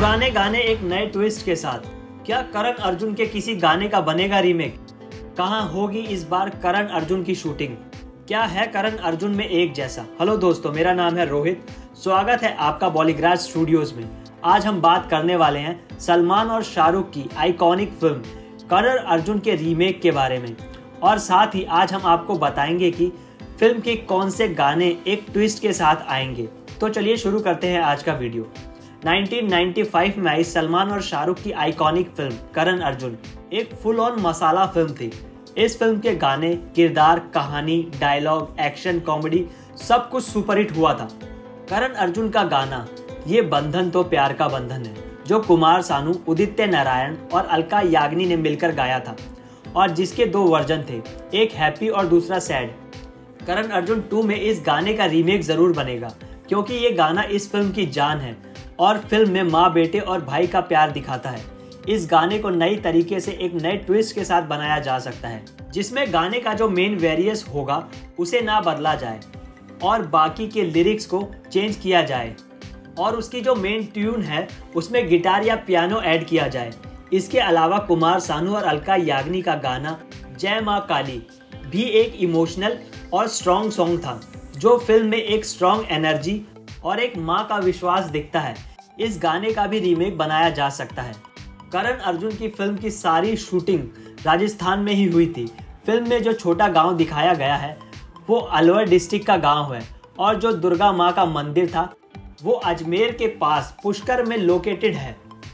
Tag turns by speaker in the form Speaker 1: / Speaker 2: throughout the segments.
Speaker 1: पुराने गाने एक नए ट्विस्ट के साथ। क्या करण अर्जुन के किसी गाने का बनेगा रीमेक? कहां होगी इस बार करण अर्जुन की शूटिंग? क्या है करण अर्जुन में एक जैसा? हेलो दोस्तों, मेरा नाम है रोहित। स्वागत है आपका बॉलीग्राज स्टूडियोज में। आज हम बात करने वाले हैं सलमान और शाहरुख की आइकॉनिक फिल्म करण अर्जुन के रीमेक के बारे में, और साथ ही आज हम आपको बताएंगे कि फिल्म के कौन से गाने एक ट्विस्ट के साथ आएंगे। तो चलिए शुरू करते हैं आज का वीडियो। 1995 में आई सलमान और शाहरुख की आइकॉनिक फिल्म करण अर्जुन एक फुल ऑन मसाला फिल्म थी। इस फिल्म के गाने, किरदार, कहानी, डायलॉग, एक्शन, कॉमेडी सब कुछ सुपरहिट हुआ था। करण अर्जुन का गाना ये बंधन तो प्यार का बंधन है, जो कुमार सानू, उदित नारायण और अलका याग्निक ने मिलकर गाया था, और जिसके दो वर्जन थे, एक हैप्पी और दूसरा सैड। करण अर्जुन 2 में इस गाने का रीमेक जरूर बनेगा, क्योंकि ये गाना इस फिल्म की जान है और फिल्म में माँ, बेटे और भाई का प्यार दिखाता है। इस गाने को नई तरीके से एक नए ट्विस्ट के साथ बनाया जा सकता है, जिसमें गाने का जो मेन वेरिएंस होगा उसे ना बदला जाए और बाकी के लिरिक्स को चेंज किया जाए, और उसकी जो मेन ट्यून है उसमें गिटार या पियानो ऐड किया जाए। इसके अलावा कुमार सानू और अलका याग्निक का गाना जय माँ काली भी एक इमोशनल और स्ट्रॉन्ग सॉन्ग था, जो फिल्म में एक स्ट्रॉन्ग एनर्जी और एक माँ का विश्वास दिखता है। इस गाने का भी रीमेक बनाया जा सकता है। करण अर्जुन की फिल्म की सारी शूटिंग राजस्थान में ही हुई थी। फिल्म में जो छोटा गांव दिखाया गया है वो अलवर डिस्ट्रिक्ट का गांव है, और जो दुर्गा माँ का मंदिर था वो अजमेर के पास पुष्कर में लोकेटेड है।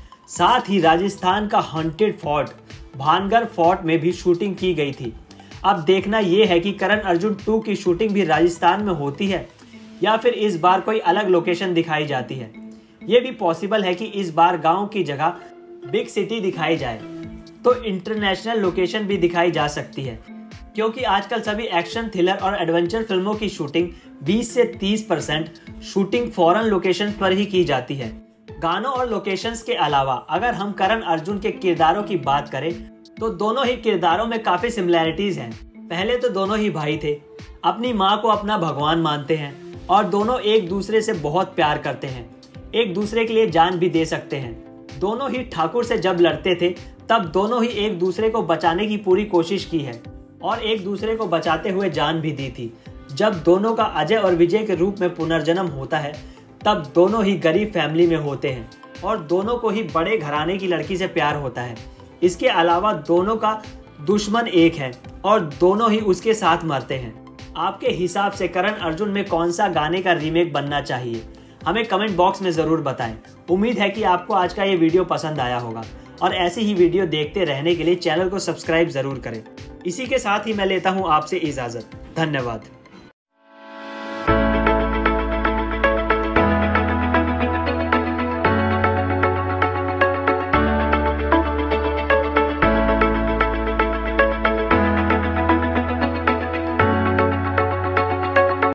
Speaker 1: साथ ही राजस्थान का हॉन्टेड फोर्ट भानगढ़ फोर्ट में भी शूटिंग की गई थी। अब देखना ये है कि करण अर्जुन 2 की शूटिंग भी राजस्थान में होती है या फिर इस बार कोई अलग लोकेशन दिखाई जाती है। ये भी पॉसिबल है कि इस बार गांव की जगह बिग सिटी दिखाई जाए, तो इंटरनेशनल लोकेशन भी दिखाई जा सकती है, क्योंकि आजकल सभी एक्शन, थ्रिलर और एडवेंचर फिल्मों की शूटिंग 20 से 30% शूटिंग फॉरेन लोकेशन पर ही की जाती है। गानों और लोकेशंस के अलावा अगर हम करण अर्जुन के किरदारों की बात करें तो दोनों ही किरदारों में काफी सिमिलैरिटीज हैं। पहले तो दोनों ही भाई थे, अपनी माँ को अपना भगवान मानते हैं, और दोनों एक दूसरे से बहुत प्यार करते हैं, एक दूसरे के लिए जान भी दे सकते हैं। दोनों ही ठाकुर से जब लड़ते थे तब दोनों ही एक दूसरे को बचाने की पूरी कोशिश की है, और एक दूसरे को बचाते हुए जान भी दी थी। जब दोनों का अजय और विजय के रूप में पुनर्जन्म होता है तब दोनों ही गरीब फैमिली में होते हैं, और दोनों को ही बड़े घराने की लड़की से प्यार होता है। इसके अलावा दोनों का दुश्मन एक है और दोनों ही उसके साथ मरते हैं। आपके हिसाब से करण अर्जुन में कौन सा गाने का रीमेक बनना चाहिए? हमें कमेंट बॉक्स में ज़रूर बताएं। उम्मीद है कि आपको आज का ये वीडियो पसंद आया होगा, और ऐसी ही वीडियो देखते रहने के लिए चैनल को सब्सक्राइब ज़रूर करें। इसी के साथ ही मैं लेता हूँ आपसे इजाज़त। धन्यवाद।